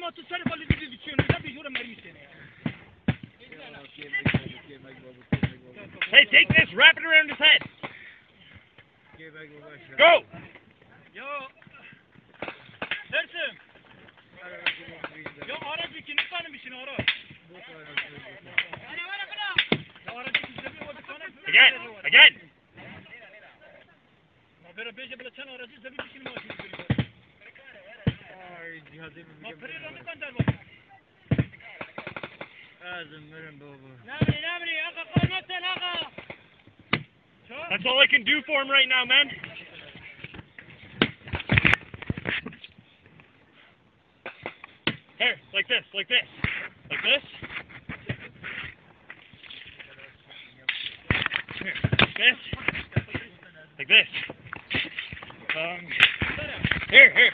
Hey, take this, wrap it around his head. Go! Yo! Dersim! Yo araç ikinci tane bir şey araç. Again! Böyle beşe böyle çan aracı tabii bir şey mi var? Ay cihazı mı? Bak pırırını kantar bak. Azım verin baba. Nabri, aga kalmazsan aga. That's all I can do for him right now, man. Here, like this. Like this. Here, this. Like this. Here.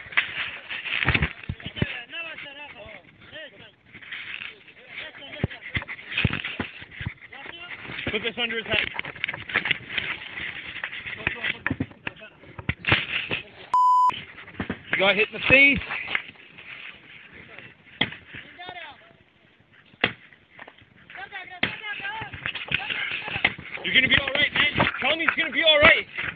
Put this under his head. You got hit in the face. You're gonna be alright, man. Tell me he's gonna be alright.